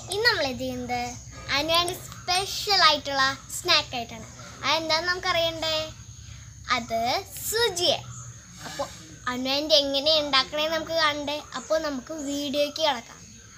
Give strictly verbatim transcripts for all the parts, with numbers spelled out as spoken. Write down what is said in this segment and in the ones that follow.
ഇന്ന് നമ്മൾ ഇത് ചെയ്യുന്നത് അതിനുവേണ്ടി സ്പെഷ്യൽ ആയിട്ടുള്ള സ്നാക്ക് ആയിട്ടാണ്. അതെന്താണെന്ന് നമുക്കറിയണ്ടേ? അത് സുജിയെ. അപ്പോൾ അതിനുവേണ്ടി എങ്ങനെ ഉണ്ടാക്കണേന്ന് നമുക്ക് കാണണ്ടേ? അപ്പോൾ നമുക്ക് വീഡിയോയ്ക്ക് കിടക്കാം.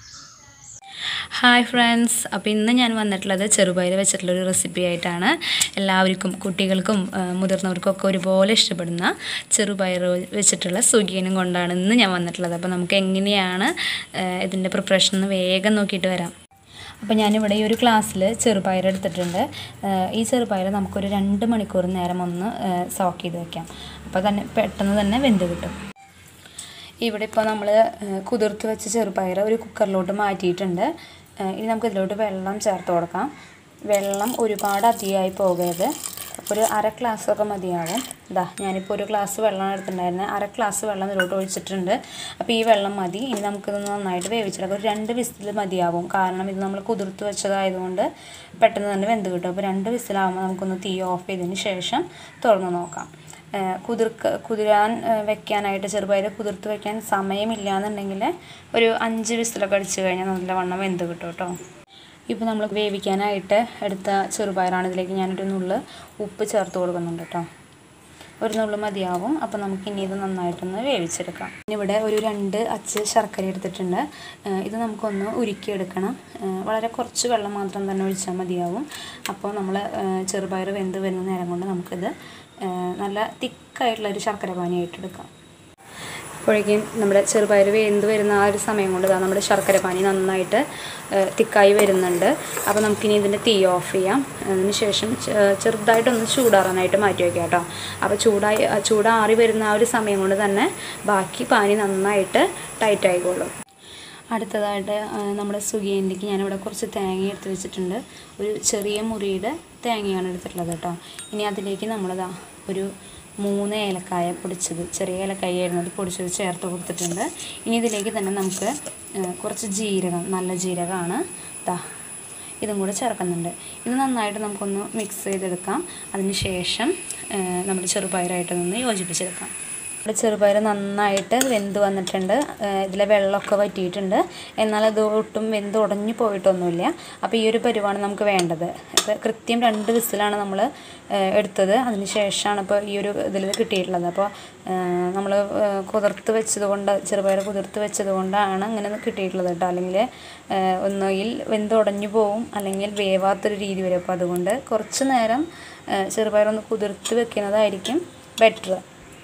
ഹായ് ഫ്രണ്ട്സ്, അപ്പോൾ ഇന്ന് ഞാൻ വന്നിട്ടുള്ളത് ചെറുപയർ വെച്ചിട്ടുള്ളൊരു റെസിപ്പി ആയിട്ടാണ്. എല്ലാവർക്കും, കുട്ടികൾക്കും മുതിർന്നവർക്കും ഒക്കെ ഒരുപോലെ ഇഷ്ടപ്പെടുന്ന ചെറുപയർ വെച്ചിട്ടുള്ള സുഗിയനും കൊണ്ടാണ് ഇന്ന് ഞാൻ വന്നിട്ടുള്ളത്. അപ്പോൾ നമുക്ക് എങ്ങനെയാണ് ഇതിൻ്റെ പ്രിപ്പറേഷൻ എന്ന് വേഗം നോക്കിയിട്ട് വരാം. അപ്പോൾ ഞാനിവിടെ ഈ ഒരു ഗ്ലാസ്സിൽ ചെറുപയർ എടുത്തിട്ടുണ്ട്. ഈ ചെറുപയർ നമുക്കൊരു രണ്ട് മണിക്കൂർ നേരം ഒന്ന് സോക്ക് ചെയ്ത് വയ്ക്കാം. അപ്പോൾ തന്നെ പെട്ടെന്ന് തന്നെ വെന്ത് കിട്ടും. ഇവിടെ ഇപ്പോൾ നമ്മൾ കുതിർത്ത് വെച്ച ചെറുപയർ ഒരു കുക്കറിലോട്ട് മാറ്റിയിട്ടുണ്ട്. ഇനി നമുക്ക് ഇതിലോട്ട് വെള്ളം ചേർത്ത് കൊടുക്കാം. വെള്ളം ഒരുപാട് അധികമായി പോകരുത്. ഒരു അര ഗ്ലാസ്സൊക്കെ മതിയാവും. ഇതാ ഞാനിപ്പോൾ ഒരു ഗ്ലാസ് വെള്ളമാണ് എടുത്തിട്ടുണ്ടായിരുന്നത്. അര ഗ്ലാസ് വെള്ളം ഇതിലോട്ട് ഒഴിച്ചിട്ടുണ്ട്. അപ്പോൾ ഈ വെള്ളം മതി. ഇനി നമുക്കിത് നന്നായിട്ട് വേവിച്ചെടുക്കാം. ഒരു രണ്ട് വിസിൽ മതിയാവും. കാരണം ഇത് നമ്മൾ കുതിർത്ത് വെച്ചതായതുകൊണ്ട് പെട്ടെന്ന് തന്നെ വെന്ത് കിട്ടും. അപ്പോൾ രണ്ട് വിസിലാകുമ്പോൾ നമുക്കൊന്ന് തീ ഓഫ് ചെയ്തതിന് ശേഷം തുറന്ന് നോക്കാം. കുതിർക്ക കുതിരാൻ വെക്കാനായിട്ട് ചെറുപയർ കുതിർത്ത് വെക്കാൻ സമയമില്ല എന്നുണ്ടെങ്കിൽ ഒരു അഞ്ച് വിസിലൊക്കെ അടിച്ച് കഴിഞ്ഞാൽ നല്ലവണ്ണം വെന്ത് കിട്ടും കേട്ടോ. ഇപ്പോൾ നമ്മൾ വേവിക്കാനായിട്ട് എടുത്ത ചെറുപയറാണ്. ഇതിലേക്ക് ഞാനൊരു നുള്ള് ഉപ്പ് ചേർത്ത് കൊടുക്കുന്നുണ്ട് കേട്ടോ. ഒരു നുള്ളു മതിയാവും. അപ്പോൾ നമുക്ക് ഇനി ഇത് നന്നായിട്ടൊന്ന് വേവിച്ചെടുക്കാം. ഇവിടെ ഒരു രണ്ട് അച്ച് ശർക്കര എടുത്തിട്ടുണ്ട്. ഇത് നമുക്കൊന്ന് ഉരുക്കിയെടുക്കണം. വളരെ കുറച്ച് വെള്ളം മാത്രം തന്നെ ഒഴിച്ചാൽ മതിയാവും. അപ്പോൾ നമ്മൾ ചെറുപയർ വെന്ത് വരുന്ന നേരം കൊണ്ട് നമുക്കിത് നല്ല തിക്കായിട്ടുള്ളൊരു ശർക്കര പാനിയായിട്ട് എടുക്കാം. അപ്പോഴേക്കും നമ്മുടെ ചെറുപയർ വെന്ത് വരുന്ന ആ ഒരു സമയം കൊണ്ട് ഇതാ നമ്മുടെ ശർക്കര പാനി നന്നായിട്ട് തിക്കായി വരുന്നുണ്ട്. അപ്പോൾ നമുക്കിനി ഇതിൻ്റെ തീ ഓഫ് ചെയ്യാം. അതിന് ശേഷം ചെറുതായിട്ടൊന്ന് ചൂടാറാനായിട്ട് മാറ്റി വയ്ക്കാം കേട്ടോ. അപ്പോൾ ചൂടായി ചൂടാറി വരുന്ന ആ ഒരു സമയം കൊണ്ട് തന്നെ ബാക്കി പാനി നന്നായിട്ട് ടൈറ്റ് ആയിക്കോളും. അടുത്തതായിട്ട് നമ്മുടെ സുഗിയനിലേക്ക് ഞാനിവിടെ കുറച്ച് തേങ്ങ എടുത്ത് വെച്ചിട്ടുണ്ട്. ഒരു ചെറിയ മുറിയുടെ തേങ്ങയാണ് എടുത്തിട്ടുള്ളത് കേട്ടോ. ഇനി അതിലേക്ക് നമ്മളിതാ ഒരു മൂന്ന് ഏലക്കായ പൊടിച്ചത്, ചെറിയ ഏലക്കായ ആയിരുന്നു അത് പൊടിച്ചത് ചേർത്ത് കൊടുത്തിട്ടുണ്ട്. ഇനി ഇതിലേക്ക് തന്നെ നമുക്ക് കുറച്ച് ജീരകം, നല്ല ജീരകമാണ് ദാ ഇതും കൂടെ ചേർക്കുന്നുണ്ട്. ഇത് നന്നായിട്ട് നമുക്കൊന്ന് മിക്സ് ചെയ്തെടുക്കാം. അതിന് ശേഷം നമ്മുടെ ചെറുപയറായിട്ട് നിന്ന് യോജിപ്പിച്ചെടുക്കാം. ഇവിടെ ചെറുപയർ നന്നായിട്ട് വെന്ത് വന്നിട്ടുണ്ട്. ഇതിലെ വെള്ളമൊക്കെ വറ്റിയിട്ടുണ്ട്. എന്നാൽ അത് ഒട്ടും വെന്ത് ഉടഞ്ഞു പോയിട്ടൊന്നുമില്ല. അപ്പോൾ ഈ ഒരു പരുവാണ് നമുക്ക് വേണ്ടത്. ഇപ്പോൾ കൃത്യം രണ്ട് വിസിലാണ് നമ്മൾ എടുത്തത്. അതിന് ശേഷമാണ് ഇപ്പോൾ ഈ ഒരു ഇതിൽ കിട്ടിയിട്ടുള്ളത്. അപ്പോൾ നമ്മൾ കുതിർത്ത് വെച്ചത് കൊണ്ട് ചെറുപയർ കുതിർത്ത് വെച്ചത് കൊണ്ടാണ് അങ്ങനെ കിട്ടിയിട്ടുള്ളത് കേട്ടോ. അല്ലെങ്കിൽ ഒന്നുകിൽ വെന്ത് ഉടഞ്ഞു പോവും, അല്ലെങ്കിൽ വേവാത്തൊരു രീതി വരും. അപ്പോൾ അതുകൊണ്ട് കുറച്ച് നേരം ചെറുപയറൊന്ന് കുതിർത്ത് വെക്കുന്നതായിരിക്കും ബെറ്റർ.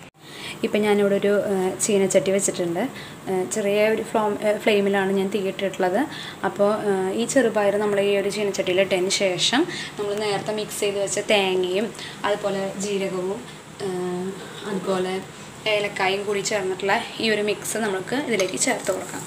ഇപ്പം ഞാനിവിടെ ഒരു ചീനച്ചട്ടി വെച്ചിട്ടുണ്ട്. ചെറിയ ഒരു ഫ്ലോ ഫ്ലെയിമിലാണ് ഞാൻ തീയിട്ടിട്ടുള്ളത്. അപ്പോൾ ഈ ചെറുപയർ നമ്മൾ ഈ ഒരു ചീനച്ചട്ടിയിൽ ഇട്ടതിന് ശേഷം നമ്മൾ നേരത്തെ മിക്സ് ചെയ്ത് വെച്ച തേങ്ങയും അതുപോലെ ജീരകവും അതുപോലെ ഏലക്കായും കൂടി ചേർന്നിട്ടുള്ള ഈ ഒരു മിക്സ് നമുക്ക് ഇതിലേക്ക് ചേർത്ത് കൊടുക്കാം.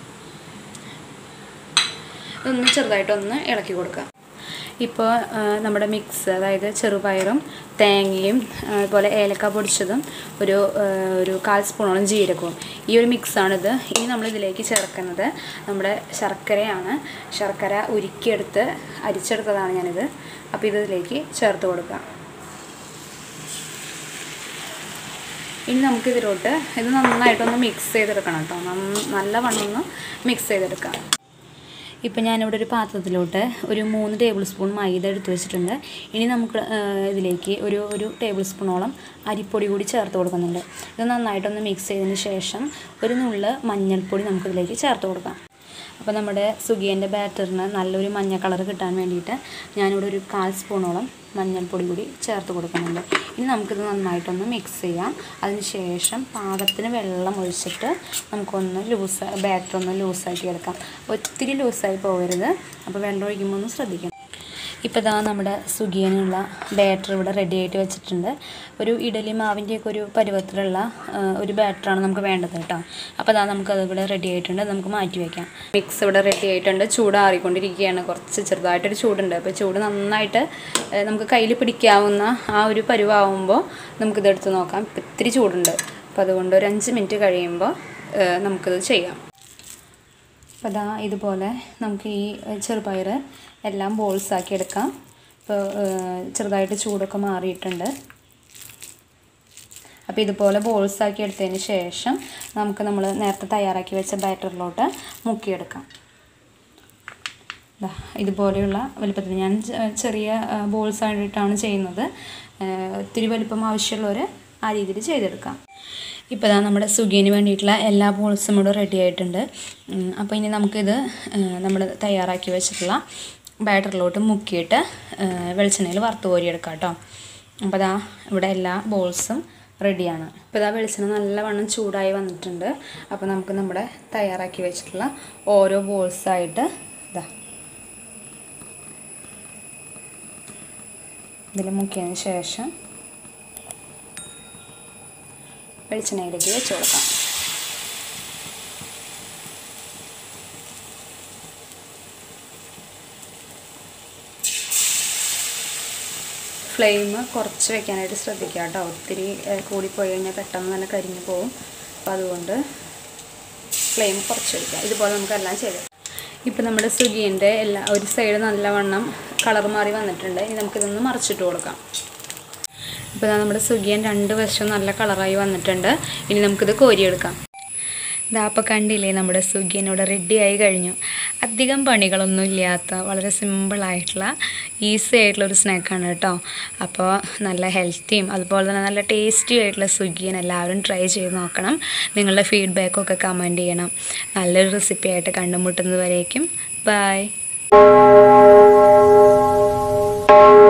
ഇതൊന്ന് ചെറുതായിട്ടൊന്ന് ഇളക്കി കൊടുക്കാം. ഇപ്പോൾ നമ്മുടെ മിക്സ്, അതായത് ചെറുപയറും തേങ്ങയും അതുപോലെ ഏലക്ക പൊടിച്ചതും ഒരു ഒരു കാൽ സ്പൂണോളം ജീരകവും, ഈ ഒരു മിക്സാണിത്. ഇനി നമ്മളിതിലേക്ക് ചേർക്കുന്നത് നമ്മുടെ ശർക്കരയാണ്. ശർക്കര ഉരുക്കിയെടുത്ത് അരിച്ചെടുത്തതാണ് ഞാനിത്. അപ്പോൾ ഇതിലേക്ക് ചേർത്ത് കൊടുക്കാം. ഇനി നമുക്കിതിലോട്ട് ഇത് നന്നായിട്ടൊന്ന് മിക്സ് ചെയ്തെടുക്കണം കേട്ടോ. നല്ലവണ്ണം ഒന്ന് മിക്സ് ചെയ്തെടുക്കാം. ഇപ്പം ഞാനിവിടെ ഒരു പാത്രത്തിലോട്ട് ഒരു മൂന്ന് ടേബിൾ സ്പൂൺ മൈദ എടുത്ത് വെച്ചിട്ടുണ്ട്. ഇനി നമുക്ക് ഇതിലേക്ക് ഒരു ഒരു ടേബിൾ സ്പൂണോളം അരിപ്പൊടി കൂടി ചേർത്ത് കൊടുക്കുന്നുണ്ട്. ഇത് നന്നായിട്ടൊന്ന് മിക്സ് ചെയ്തതിന് ശേഷം ഒരു നുള്ള് മഞ്ഞൾപ്പൊടി നമുക്കിതിലേക്ക് ചേർത്ത് കൊടുക്കാം. അപ്പോൾ നമ്മുടെ സുഗിയൻ്റെ ബാറ്ററിന് നല്ലൊരു മഞ്ഞ കളർ കിട്ടാൻ വേണ്ടിയിട്ട് ഞാനിവിടെ ഒരു കാൽ സ്പൂണോളം മഞ്ഞൾപ്പൊടി കൂടി ചേർത്ത് കൊടുക്കുന്നുണ്ട്. ഇനി നമുക്കിത് നന്നായിട്ടൊന്ന് മിക്സ് ചെയ്യാം. അതിന് ശേഷം പാകത്തിന് വെള്ളം ഒഴിച്ചിട്ട് നമുക്കൊന്ന് ലൂസ് ബാറ്റർ ഒന്ന് ലൂസാക്കി എടുക്കാം. ഒത്തിരി ലൂസായി പോകരുത്. അപ്പോൾ വെള്ളം ഒഴിക്കുമ്പോൾ ഒന്ന് ശ്രദ്ധിക്കണം. ഇപ്പോൾ ഇതാ നമ്മുടെ സുഗിയനുള്ള ബാറ്റർ ഇവിടെ റെഡി ആയിട്ട് വെച്ചിട്ടുണ്ട്. ഒരു ഇഡലി മാവിൻ്റെയൊക്കെ ഒരു പരുവത്തിലുള്ള ഒരു ബാറ്ററാണ് നമുക്ക് വേണ്ടത് കേട്ടോ. അപ്പോൾ അതാ നമുക്കത് ഇവിടെ റെഡി ആയിട്ടുണ്ട്. നമുക്ക് മാറ്റി വയ്ക്കാം. മിക്സ് ഇവിടെ റെഡി ആയിട്ടുണ്ട്. ചൂടാറിക്കൊണ്ടിരിക്കുകയാണ്. കുറച്ച് ചെറുതായിട്ടൊരു ചൂടുണ്ട്. അപ്പോൾ ചൂട് നന്നായിട്ട് നമുക്ക് കയ്യിൽ പിടിക്കാവുന്ന ആ ഒരു പരുവാകുമ്പോൾ നമുക്കിതെടുത്ത് നോക്കാം. ഇത്തിരി ചൂടുണ്ട്. അപ്പോൾ അതുകൊണ്ട് ഒരു അഞ്ച് മിനിറ്റ് കഴിയുമ്പോൾ നമുക്കിത് ചെയ്യാം. അപ്പോൾ അതാ ഇതുപോലെ നമുക്ക് ഈ ചെറുപയർ എല്ലാം ബോൾസാക്കി എടുക്കാം. ഇപ്പോൾ ചെറുതായിട്ട് ചൂടൊക്കെ മാറിയിട്ടുണ്ട്. അപ്പോൾ ഇതുപോലെ ബോൾസാക്കി എടുത്തതിന് ശേഷം നമുക്ക് നമ്മൾ നേരത്തെ തയ്യാറാക്കി വെച്ച ബാറ്ററിലോട്ട് മുക്കിയെടുക്കാം. ദാ ഇതുപോലെയുള്ള വലുപ്പത്തിൽ ഞാൻ ചെ- ചെറിയ ബോൾസ് ആയിട്ടാണ് ചെയ്യുന്നത്. ഒത്തിരി വലുപ്പം ആവശ്യമുള്ളവർ ആ രീതിയിൽ ചെയ്തെടുക്കാം. ഇപ്പോൾ ഇതാ നമ്മുടെ സുഗിയന് വേണ്ടിയിട്ടുള്ള എല്ലാ ബോൾസും ഇവിടെ റെഡി ആയിട്ടുണ്ട്. അപ്പോൾ ഇനി നമുക്കിത് നമ്മൾ തയ്യാറാക്കി വെച്ചിട്ടുള്ള ബാറ്ററിലോട്ട് മുക്കിയിട്ട് വെളിച്ചെണ്ണയിൽ വറുത്ത് കോരിയെടുക്കാം കേട്ടോ. അപ്പോൾ ഇതാ ഇവിടെ എല്ലാ ബോൾസും റെഡിയാണ്. ഇപ്പോൾ ഇതാ വെളിച്ചെണ്ണ നല്ലവണ്ണം ചൂടായി വന്നിട്ടുണ്ട്. അപ്പോൾ നമുക്ക് നമ്മുടെ തയ്യാറാക്കി വെച്ചിട്ടുള്ള ഓരോ ബോൾസായിട്ട് ഇതാ ഇതിൽ മുക്കിയതിന് ശേഷം വെളിച്ചെണ്ണയിലേക്ക് വെച്ച് കൊടുക്കാം. ഫ്ലെയിം കുറച്ച് വെക്കാനായിട്ട് ശ്രദ്ധിക്കുക കേട്ടോ. ഒത്തിരി കൂടിപ്പോയി കഴിഞ്ഞാൽ പെട്ടെന്ന് തന്നെ കരിഞ്ഞു പോകും. അപ്പോൾ അതുകൊണ്ട് ഫ്ലെയിം കുറച്ച് വയ്ക്കുക. ഇതുപോലെ നമുക്കെല്ലാം ചെയ്ത് ഇപ്പോൾ നമ്മുടെ സുഗിയൻ്റെ എല്ലാ ഒരു സൈഡ് നല്ലവണ്ണം കളർ മാറി വന്നിട്ടുണ്ട്. ഇനി നമുക്കിതൊന്ന് മറിച്ചിട്ട് കൊടുക്കാം. ഇപ്പോൾ നമ്മുടെ സുഗിയൻ രണ്ട് വശവും നല്ല കളറായി വന്നിട്ടുണ്ട്. ഇനി നമുക്കിത് കോരിയെടുക്കാം. ഇതാ അപ്പോൾ കണ്ടില്ലേ, നമ്മുടെ സുഗിയൻ ഇവിടെ റെഡിയായി കഴിഞ്ഞു. അധികം പണികളൊന്നും ഇല്ലാത്ത വളരെ സിമ്പിളായിട്ടുള്ള ഈസി ആയിട്ടുള്ള ഒരു സ്നാക്കാണ് കേട്ടോ. അപ്പോൾ നല്ല ഹെൽത്തിയും അതുപോലെ തന്നെ നല്ല ടേസ്റ്റി ആയിട്ടുള്ള സുഗിയൻ എല്ലാവരും ട്രൈ ചെയ്ത് നോക്കണം. നിങ്ങളുടെ ഫീഡ്ബാക്കൊക്കെ കമൻറ്റ് ചെയ്യണം. നല്ലൊരു റെസിപ്പി ആയിട്ട് കണ്ടുമുട്ടുന്നത് വരേക്കും ബൈ.